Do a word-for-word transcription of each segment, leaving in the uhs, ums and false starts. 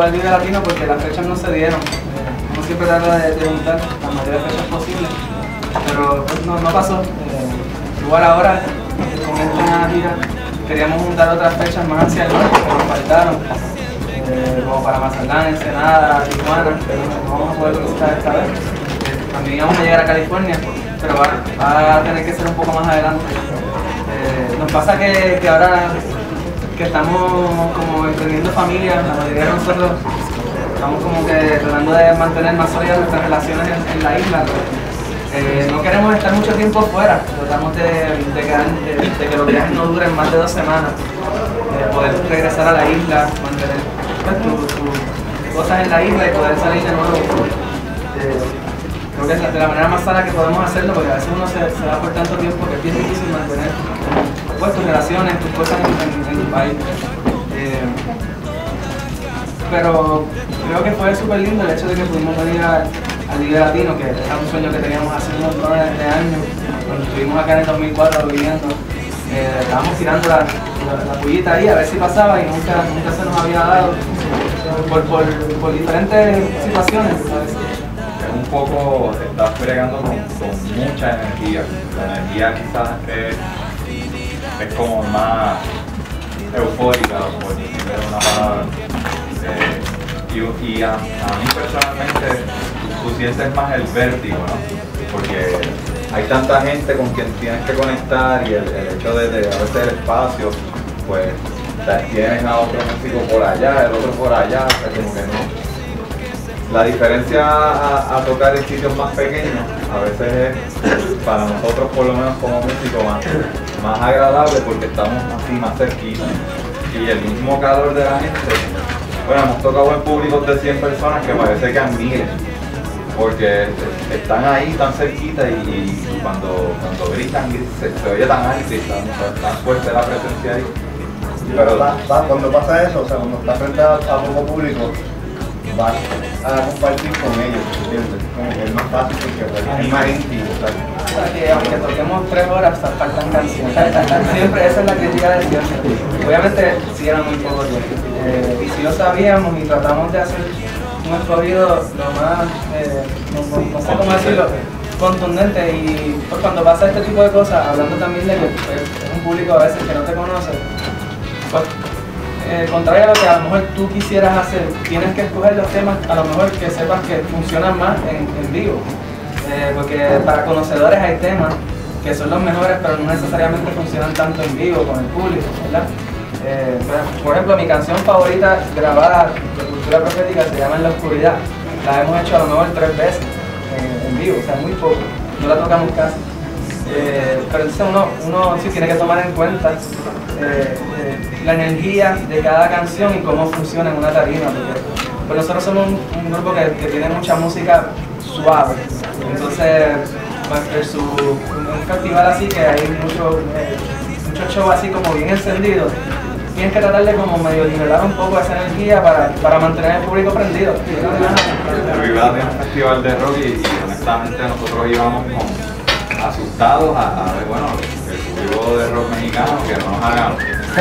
al Vive Latino porque las fechas no se dieron. Uno siempre trata de, de juntar la mayoría de fechas posibles, pero pues, no, no pasó. Eh, igual ahora, con esta gira, queríamos juntar otras fechas más hacia el norte, pero nos faltaron, eh, como para Mazatlán, Ensenada, Tijuana, pero no vamos a poder visitar esta vez. Eh, también íbamos a llegar a California, pero va, va a tener que ser un poco más adelante. Eh, nos pasa que, que ahora que estamos como emprendiendo familia, la mayoría de nosotros estamos como que tratando de mantener más sólidas nuestras relaciones en, en la isla. Eh, no queremos estar mucho tiempo fuera, tratamos de, de, que, de, de que los viajes no duren más de dos semanas, eh, poder regresar a la isla, mantener pues, tus tu cosas en la isla y poder salir de nuevo. Eh, creo que es de la manera más sana que podemos hacerlo, porque a veces uno se, se da por tanto tiempo que es bien difícil mantener pues, tus relaciones, tus cosas en, en, en tu país. Eh, pero creo que fue súper lindo el hecho de que pudimos venir a al Vive Latino, que era un sueño que teníamos hace un montón de años. Cuando estuvimos acá en el dos mil cuatro viviendo, eh, estábamos tirando la, la, la pullita ahí a ver si pasaba y nunca, nunca se nos había dado por, por, por diferentes situaciones, ¿sabes? Un poco estás bregando con, con mucha energía. La energía quizás es, es como más eufórica, por decirlo de una palabra. Eh, y y a, a mí personalmente tú sientes más el vértigo, ¿no? Porque hay tanta gente con quien tienes que conectar y el, el hecho de, de a veces el espacio, pues tienes a otro músico por allá, el otro por allá, o sea, como que no. La diferencia a, a tocar en sitios más pequeños a veces es para nosotros por lo menos como músicos más, más agradable porque estamos así más cerquita y el mismo calor de la gente. Bueno, hemos tocado en públicos de cien personas que parece que admiren, porque están ahí tan cerquita y, y cuando, cuando gritan se, se oye tan alto y tan, tan fuerte la presencia ahí. Pero va, va, cuando pasa eso, o sea, cuando estás frente a, a poco público, vas a compartir con ellos, ¿entiendes? Como que es más fácil porque es más íntimo, ¿sabes? O sea, que aunque toquemos tres horas, faltan canciones. Siempre esa es la crítica de siempre. Obviamente, sí era muy poco tiempo. Eh, y si lo sabíamos y tratamos de hacer nuestro oído lo más, eh, no, no, no sé cómo decirlo, contundente. Y pues, cuando pasa este tipo de cosas, hablando también de que pues, es un público a veces que no te conoce, pues, eh, contrario a lo que a lo mejor tú quisieras hacer, tienes que escoger los temas a lo mejor que sepas que funcionan más en, en vivo. Eh, porque para conocedores hay temas que son los mejores, pero no necesariamente funcionan tanto en vivo con el público, ¿verdad? Eh, por ejemplo, mi canción favorita grabada de Cultura Profética se llama En la Oscuridad. La hemos hecho a lo mejor tres veces en, en vivo, o sea, muy poco. No la tocamos casi. Eh, pero entonces uno, uno sí tiene que tomar en cuenta eh, eh, la energía de cada canción y cómo funciona en una tarima. Porque pues nosotros somos un, un grupo que, que tiene mucha música suave. Entonces, pues, versus un festival así que hay mucho, eh, mucho show así como bien encendido, tienes que tratar de como medio nivelar un poco esa energía para, para mantener el público prendido. El Vive Latino es un festival de rock y, y honestamente nosotros íbamos como asustados a, a ver, bueno, el público de rock mexicano que no nos hagan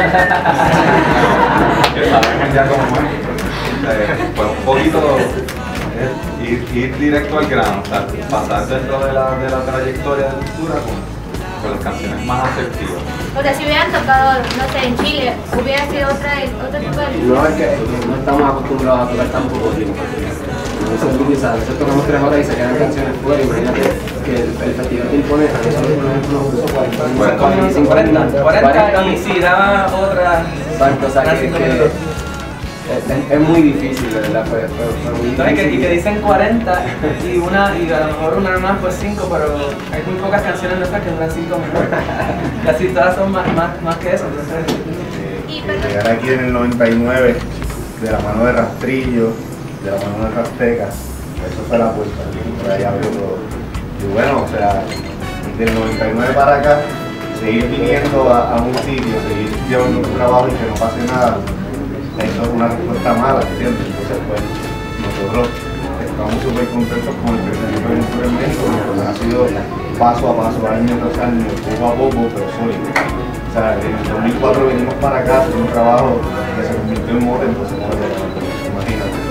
que sabemos ya cómo es. Pues un poquito es ir, ir directo al grano, o sea, pasar dentro de la, de la trayectoria de Cultura con, con las canciones más asertivas. O sea, si hubieran tocado, no sé, en Chile, hubiera sido otra, otro tipo de... No, es que no estamos acostumbrados a tocar tan poco tiempo. Nosotros, a veces tocamos tres horas y se quedan canciones fuera. Imagínate que el, el festival te impone, a nosotros por ejemplo nos puso cuarenta, cuarenta, cuarenta y si daba otra... Exacto, o sea que, que es, es muy difícil, de verdad, fue, fue, fue muy difícil. No, y, que, y que dicen cuarenta y una, y a lo mejor una más pues cinco, pero hay muy pocas canciones nuestras que duran cinco minutos. Casi todas son más, más, más que eso. Entonces, Y llegar aquí en el noventa y nueve, de la mano de Rastrillo, de la mano de Rasteca, eso fue la puerta, por ahí abrió todo. Y bueno, o sea, del noventa y nueve para acá, seguir viniendo a, a un sitio, seguir llevando un trabajo y que no pase nada, eso es una respuesta mala, ¿entiendes? Entonces, pues, nosotros estamos súper contentos con el crecimiento de Cultura en México, porque ha sido paso a paso, año tras año, poco a poco, pero sólido. O sea, en el dos mil cuatro venimos para acá, hacer un trabajo que se convirtió en moda, entonces, imagínate.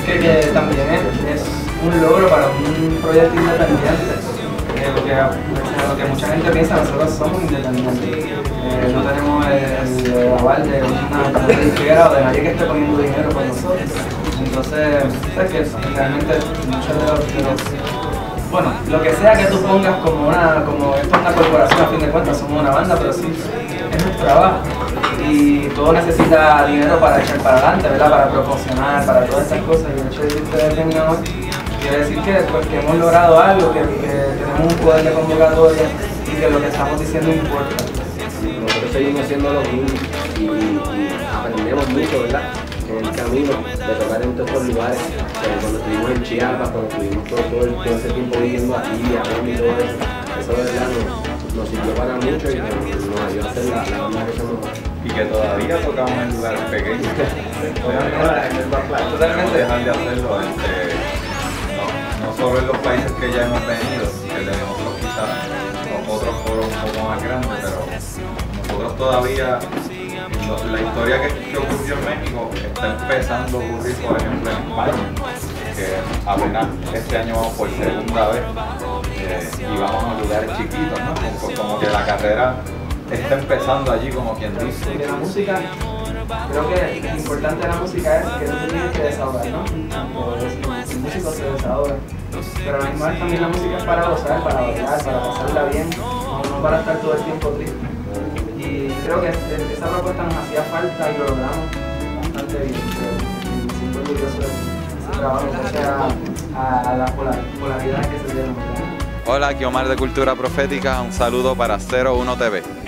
que, que también es, es un logro para un proyecto independiente. Eh, lo, que, lo que mucha gente piensa, nosotros somos independientes. Eh, no tenemos el, el aval de una disquera o de nadie que esté poniendo dinero por nosotros. Entonces, es que realmente muchos de los, de los bueno, lo que sea que tú pongas como una, como esto es una corporación, a fin de cuentas somos una banda, pero sí, es nuestro trabajo. Y todo necesita dinero para echar para adelante, ¿verdad? Para proporcionar, para todas estas cosas. Y el hecho de que ustedes vengan hoy quiere decir que, pues, que hemos logrado algo, que, que tenemos un poder de convocatoria y que lo que estamos diciendo importa. Nosotros seguimos haciendo lo mismo y, y aprendemos mucho, ¿verdad? En el camino de tocar en todos estos lugares. Eh, cuando estuvimos en Chiapas, cuando estuvimos todo, todo, el, todo ese tiempo viviendo aquí, hablando y todo eso, eso de verdad nos, nos sirvió para mucho y nos, nos ayudó a hacer la, la banda que somos. Y que todavía tocamos en lugares pequeños. Totalmente dejar de hacerlo este, no, no solo en los países que ya hemos venido, que tenemos quizás otros foros un poco más grandes, pero nosotros todavía, la historia que, que ocurrió en México está empezando a ocurrir, por ejemplo, en España, que apenas este año vamos por segunda vez eh, y vamos a lugares chiquitos, ¿no? Como, como que la carrera está empezando allí, como quien dice. Y que la música, creo que lo importante de la música es que tú te tienes que desahogar, ¿no? El músico se desahoga, pero a la misma vez también la música es para gozar, para bailar, para pasarla bien, no, no para estar todo el tiempo triste. Y creo que esa propuesta nos hacía falta y lo logramos bastante bien. Me siento orgulloso de ese trabajo, gracias a, a las polaridades que se dieron. Hola, aquí Omar de Cultura Profética, un saludo para cero uno T V.